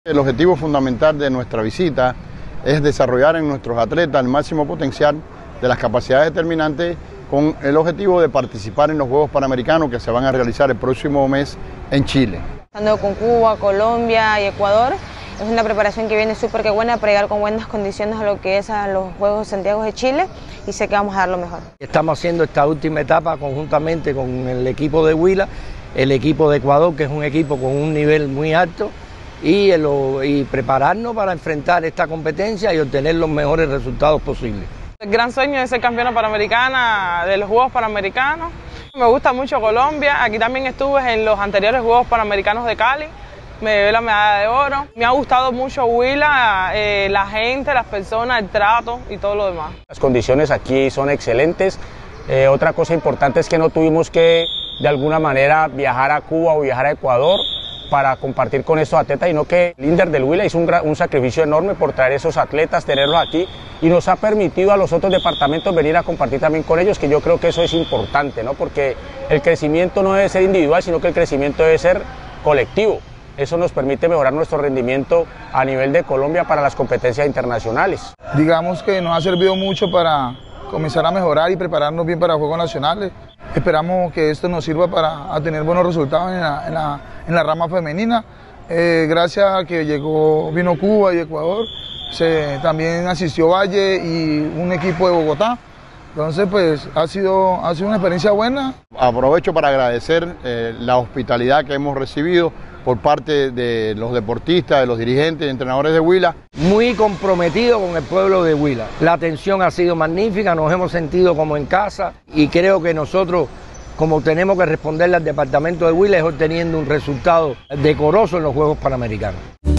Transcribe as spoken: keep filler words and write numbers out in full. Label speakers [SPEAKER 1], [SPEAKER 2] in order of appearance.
[SPEAKER 1] El objetivo fundamental de nuestra visita es desarrollar en nuestros atletas el máximo potencial de las capacidades determinantes con el objetivo de participar en los Juegos Panamericanos que se van a realizar el próximo mes en Chile.
[SPEAKER 2] Estando con Cuba, Colombia y Ecuador, es una preparación que viene súper que buena para llegar con buenas condiciones a lo que es a los Juegos de Santiago de Chile y sé que vamos a dar lo mejor.
[SPEAKER 3] Estamos haciendo esta última etapa conjuntamente con el equipo de Huila, el equipo de Ecuador, que es un equipo con un nivel muy alto, y, el, y prepararnos para enfrentar esta competencia y obtener los mejores resultados posibles.
[SPEAKER 4] El gran sueño es ser campeona panamericana de los Juegos Panamericanos. Me gusta mucho Colombia, aquí también estuve en los anteriores Juegos Panamericanos de Cali, me llevé la medalla de oro. Me ha gustado mucho Huila, eh, la gente, las personas, el trato y todo lo demás.
[SPEAKER 5] Las condiciones aquí son excelentes. Eh, otra cosa importante es que no tuvimos que de alguna manera viajar a Cuba o viajar a Ecuador para compartir con estos atletas, sino que el INDER del Huila hizo un, un sacrificio enorme por traer esos atletas, tenerlos aquí, y nos ha permitido a los otros departamentos venir a compartir también con ellos, que yo creo que eso es importante, ¿no? Porque el crecimiento no debe ser individual, sino que el crecimiento debe ser colectivo. Eso nos permite mejorar nuestro rendimiento a nivel de Colombia para las competencias internacionales.
[SPEAKER 6] Digamos que nos ha servido mucho para comenzar a mejorar y prepararnos bien para Juegos Nacionales. Esperamos que esto nos sirva para a tener buenos resultados en la, en la, en la rama femenina. Eh, gracias a que llegó, vino Cuba y Ecuador, se, también asistió Valle y un equipo de Bogotá. Entonces, pues ha sido, ha sido una experiencia buena.
[SPEAKER 1] Aprovecho para agradecer eh, la hospitalidad que hemos recibido por parte de los deportistas, de los dirigentes y entrenadores de Huila.
[SPEAKER 3] Muy comprometido con el pueblo de Huila. La atención ha sido magnífica, nos hemos sentido como en casa y creo que nosotros, como tenemos que responderle al departamento de Huila, es obteniendo un resultado decoroso en los Juegos Panamericanos.